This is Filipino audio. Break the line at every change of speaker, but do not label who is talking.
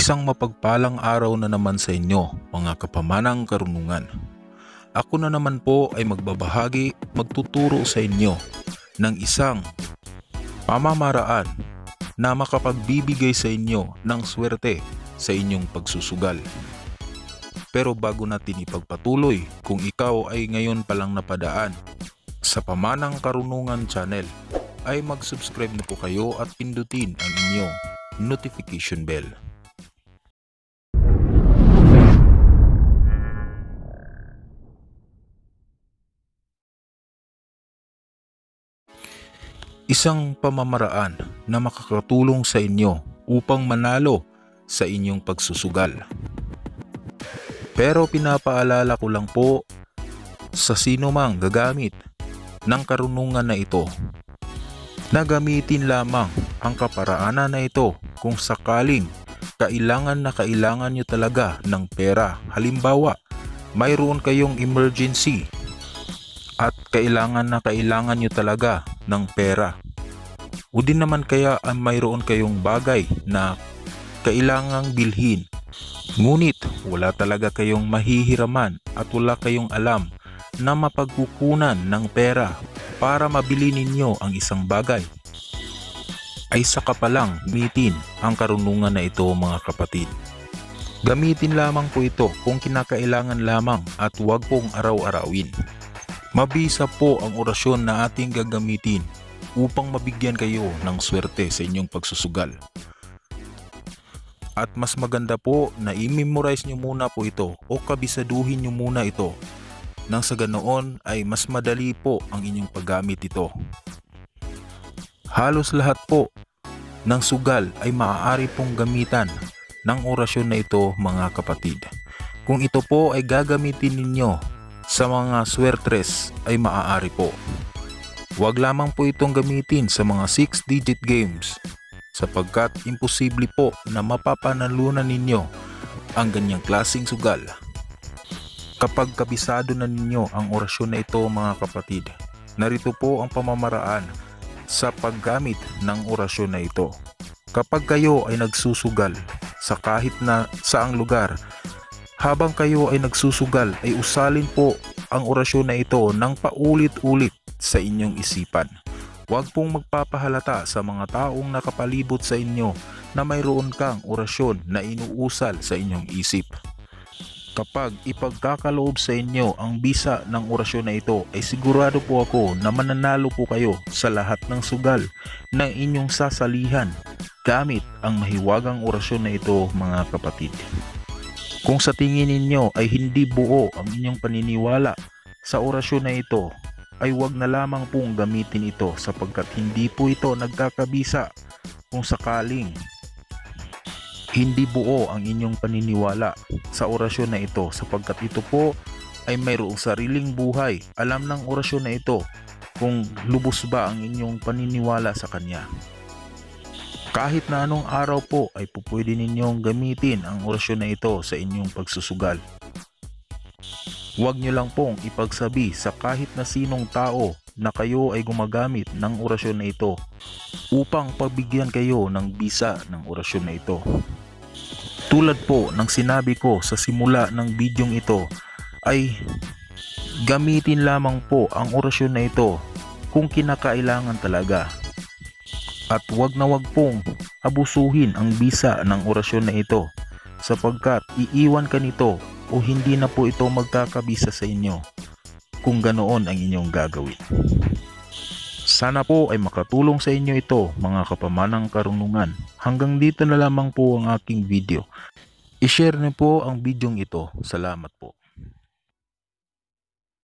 Isang mapagpalang araw na naman sa inyo, mga kapamanang karunungan. Ako na naman po ay magtuturo sa inyo ng isang pamamaraan na makapagbibigay sa inyo ng swerte sa inyong pagsusugal. Pero bago natin ipagpatuloy, kung ikaw ay ngayon palang napadaan sa Pamanang Karunungan Channel, ay mag-subscribe na po kayo at pindutin ang inyong notification bell. Isang pamamaraan na makakatulong sa inyo upang manalo sa inyong pagsusugal. Pero pinapaalala ko lang po sa sino mang gagamit ng karunungan na ito na gamitin lamang ang kaparaanan na ito kung sakaling kailangan nyo talaga ng pera. Halimbawa, mayroon kayong emergency at kailangan nyo talaga ng pera. O din naman kaya ay mayroon kayong bagay na kailangang bilhin, ngunit wala talaga kayong mahihiraman at wala kayong alam na mapagkukunan ng pera para mabili ninyo ang isang bagay, ay saka pa lang gamitin ang karunungan na ito, mga kapatid. Gamitin lamang po ito kung kinakailangan lamang at huwag pong araw-arawin. Mabisa po ang orasyon na ating gagamitin upang mabigyan kayo ng swerte sa inyong pagsusugal. At mas maganda po na i-memorize nyo muna po ito o kabisaduhin nyo muna ito nang sa ganoon ay mas madali po ang inyong paggamit ito. Halos lahat po ng sugal ay maaari pong gamitan ng orasyon na ito, mga kapatid. Kung ito po ay gagamitin ninyo sa mga swertres ay maaari po. Huwag lamang po itong gamitin sa mga 6-digit games sapagkat imposible po na mapapanalunan ninyo ang ganyang klaseng sugal. Kapag kabisado na ninyo ang orasyon na ito, mga kapatid, narito po ang pamamaraan sa paggamit ng orasyon na ito. Kapag kayo ay nagsusugal sa kahit na saang lugar, habang kayo ay nagsusugal ay usalin po ang orasyon na ito ng paulit-ulit sa inyong isipan. Huwag pong magpapahalata sa mga taong nakapalibot sa inyo na mayroon kang orasyon na inuusal sa inyong isip. Kapag ipagkakaloob sa inyo ang bisa ng orasyon na ito, ay sigurado po ako na mananalo po kayo sa lahat ng sugal ng inyong sasalihan gamit ang mahiwagang orasyon na ito, mga kapatid. Kung sa tingin ninyo ay hindi buo ang inyong paniniwala sa orasyon na ito, ay huwag na lamang pong gamitin ito sapagkat hindi po ito nagkakabisa kung sakaling hindi buo ang inyong paniniwala sa orasyon na ito, sapagkat ito po ay mayroong sariling buhay. Alam ng orasyon na ito kung lubos ba ang inyong paniniwala sa kanya. Kahit na anong araw po ay pupwede ninyong gamitin ang orasyon na ito sa inyong pagsusugal. Huwag nyo lang pong ipagsabi sa kahit na sinong tao na kayo ay gumagamit ng orasyon na ito upang pagbigyan kayo ng bisa ng orasyon na ito. Tulad po ng sinabi ko sa simula ng bidyong ito, ay gamitin lamang po ang orasyon na ito kung kinakailangan talaga. At huwag na huwag pong abusuhin ang bisa ng orasyon na ito sapagkat iiwan ka nito o hindi na po ito magkakabisa sa inyo kung ganoon ang inyong gagawin. Sana po ay makatulong sa inyo ito, mga kapamanang karunungan. Hanggang dito na lamang po ang aking video. I-share niyo po ang bidyong ito. Salamat po.